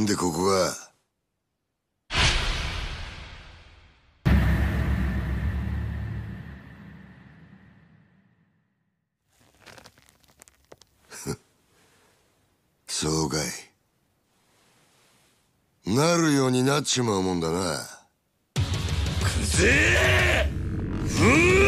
なんでここが。そうかい。なるようになっちまうもんだな。 くぜえ。